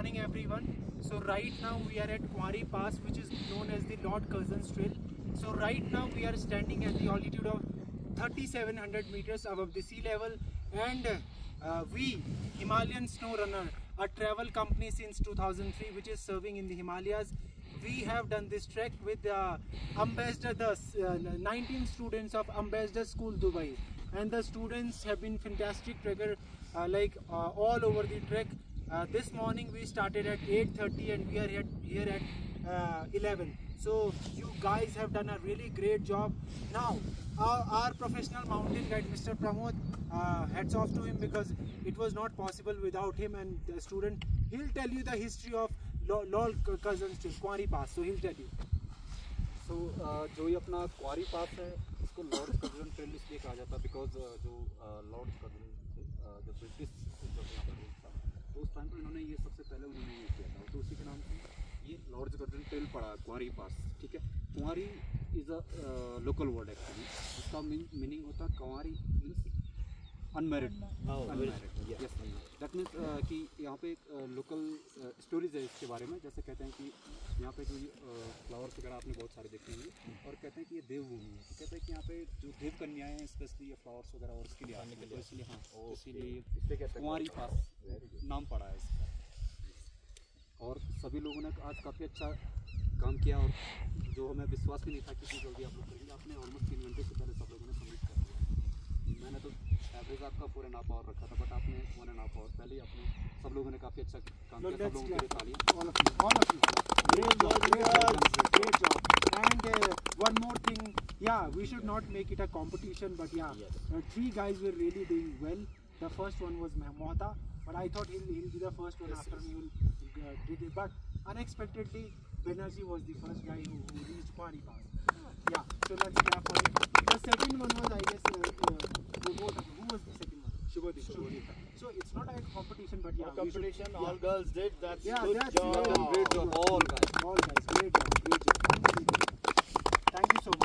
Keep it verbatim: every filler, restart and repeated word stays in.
morning everyone. So right now we are at Kuari Pass, which is known as the Lord Curzon's Trail. So right now we are standing at the altitude of thirty-seven hundred meters above the sea level, and uh, we, Himalayan Snow Runner, a travel company since two thousand three which is serving in the Himalayas, we have done this trek with uh, Ambassador, the uh, nineteen students of Ambassador School Dubai, and the students have been fantastic trekker, uh, like uh, all over the trek. Uh, this morning we started at eight thirty and we are here, here at uh, eleven. So you guys have done a really great job. Now our, our professional mountain guide Mister Pramod, uh, hats off to him, because it was not possible without him and the student. He'll tell you the history of Lord Curzon's Trail, Kuari Pass. So he'll tell you. So uh, जो ये अपना क्वारी पास है, इसको Lord Curzon trail इसलिए कहा जाता है because जो लॉर्ड कर्जन थे, जो ब्रिटिश यहाँ पर था, तो उस टाइम पर इन्होंने ये सबसे पहले उन्होंने ये किया था, तो उसी के नाम से ये लॉर्ड कर्जन ट्रेल पड़ा, क्वारी पास. ठीक है. कुंवारी is a local word actually. इसका मीनिंग होता है कुंवारी means unmarried. Unmarried yes. That means कि यहाँ पे लोकल स्टोरीज है इसके बारे में. जैसे कहते हैं कि यहाँ पे जो फ्लावर्स वगैरह आपने बहुत सारे देखे होंगे, और कहते हैं कि ये देवभूमि है. तो कहते हैं कि यहाँ पे जो देव कन्याएं हैं स्पेशली ये फ्लावर्स वगैरह और इसके लिए आने के लिए, इसलिए हाँ, इसीलिए कुंवारी पास नाम पड़ा है इसका. और सभी लोगों ने आज काफ़ी अच्छा काम किया, और जो हमें विश्वास भी नहीं था कि जल्दी आप लोग करेंगे. आपने ऑलमोस्ट तीन घंटे से पहले सब लोगों ने सबमिट कर दिया. मैंने तो एवरेज आपका फोर एंड हाफ आवर रखा था, बट आपने वन एंड हाफ आवर पहले ही आपने सब लोगों ने काफ़ी अच्छा काम किया. सब लोगों के लिए तालियां. All of you, all of you. Great job, great job, great job. And uh, one more thing, yeah, we should not make it a competition, but yeah, Yes. uh, three guys were really doing well. The first one was Mohta, but I thought he'll, he'll be the first one. Yes, After yes. me will uh, did it, but unexpectedly Banerjee was the first guy who, who reached Kuari Pass. Yeah, so let's clap for him. The second one was, I guess, uh, uh, Mohta. Who was the second one? Shubhodip. Shubhodip. So it's not a competition, but yeah, No we should- competition, yeah. all girls did. That's Yeah, good that's job. good. Great job, all guys. All guys, great job, great job. Thank you so much.